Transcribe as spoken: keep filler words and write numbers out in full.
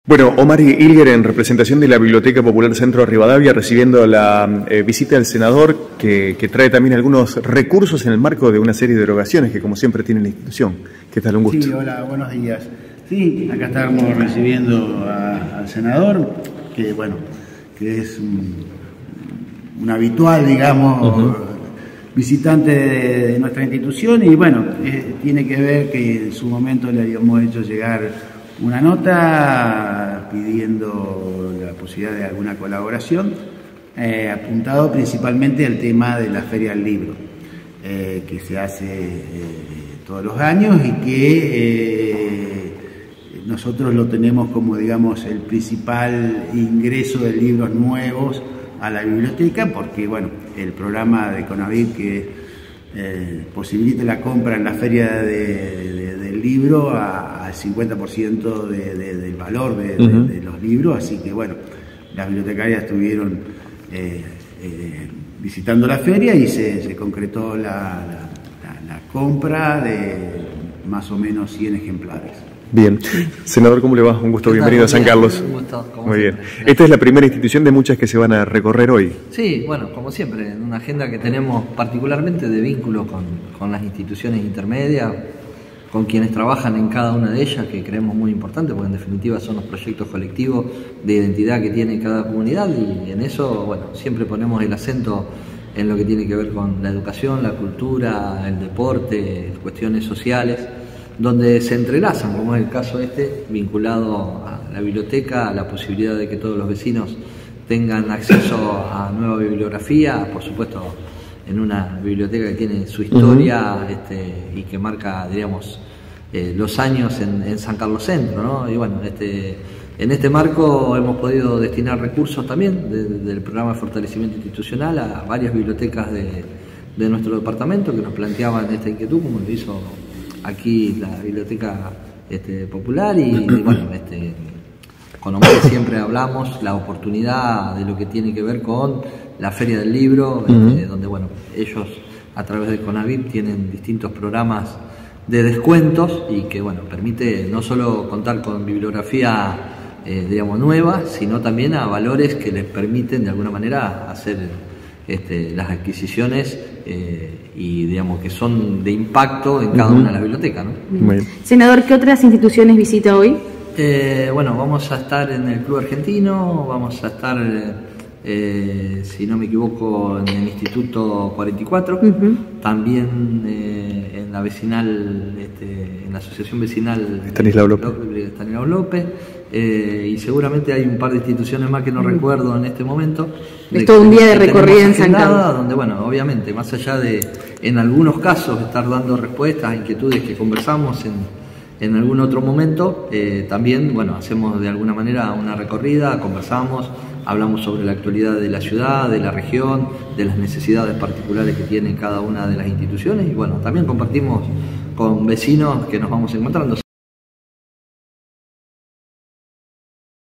Bueno, Omar Ilger, en representación de la Biblioteca Popular Centro Rivadavia, recibiendo la eh, visita del senador, que, que trae también algunos recursos en el marco de una serie de erogaciones que, como siempre, tiene la institución. ¿Qué tal? Un gusto. Sí, hola, buenos días. Sí, acá estamos recibiendo a, al senador, que bueno, que es un, un habitual, digamos, uh-huh. visitante de, de nuestra institución, y bueno, eh, tiene que ver que en su momento le habíamos hecho llegar una nota pidiendo la posibilidad de alguna colaboración, eh, apuntado principalmente al tema de la Feria del Libro, eh, que se hace eh, todos los años y que eh, nosotros lo tenemos como, digamos, el principal ingreso de libros nuevos a la biblioteca, porque bueno, el programa de CONAVIP que eh, posibilita la compra en la Feria de, de, del Libro a al cincuenta por ciento de, de, del valor de, uh-huh. de, de los libros, así que bueno, las bibliotecarias estuvieron eh, eh, visitando la feria y se, se concretó la, la, la, la compra de más o menos cien ejemplares. Bien. Senador, ¿cómo le va? Un gusto, bienvenido a San Carlos. Un gusto, como Muy bien. Siempre. Esta es la primera institución de muchas que se van a recorrer hoy. Sí, bueno, como siempre, en una agenda que tenemos particularmente de vínculo con, con las instituciones intermedias, con quienes trabajan en cada una de ellas, que creemos muy importante, porque en definitiva son los proyectos colectivos de identidad que tiene cada comunidad, y en eso, bueno, siempre ponemos el acento en lo que tiene que ver con la educación, la cultura, el deporte, cuestiones sociales, donde se entrelazan, como es el caso este, vinculado a la biblioteca, a la posibilidad de que todos los vecinos tengan acceso a nueva bibliografía, por supuesto, en una biblioteca que tiene su historia uh-huh. este, y que marca, diríamos, eh, los años en, en San Carlos Centro, ¿no? Y bueno, este, en este marco hemos podido destinar recursos también de, de, del programa de fortalecimiento institucional a varias bibliotecas de, de nuestro departamento que nos planteaban esta inquietud, como lo hizo aquí la Biblioteca este, Popular, y, y bueno, este, con Omar siempre hablamos la oportunidad de lo que tiene que ver con la Feria del Libro, uh-huh. este, donde bueno, ellos a través de CONAVIP tienen distintos programas de descuentos y que bueno, permite no solo contar con bibliografía eh, digamos nueva, sino también a valores que les permiten de alguna manera hacer este, las adquisiciones eh, y digamos que son de impacto en cada uh-huh. una de las bibliotecas, ¿no? Muy bien. Senador, ¿qué otras instituciones visita hoy? Eh, bueno, vamos a estar en el Club Argentino, vamos a estar, eh, si no me equivoco, en el Instituto cuarenta y cuatro, uh-huh. también eh, en la vecinal, este, en la Asociación Vecinal Estanislao López, Estanislao López eh, y seguramente hay un par de instituciones más que no uh-huh. recuerdo en este momento. Es todo un día de recorrida en San Carlos. Donde, bueno, obviamente, más allá de, en algunos casos, estar dando respuestas a inquietudes que conversamos en En algún otro momento, eh, también, bueno, hacemos de alguna manera una recorrida, conversamos, hablamos sobre la actualidad de la ciudad, de la región, de las necesidades particulares que tiene cada una de las instituciones, y bueno, también compartimos con vecinos que nos vamos encontrando.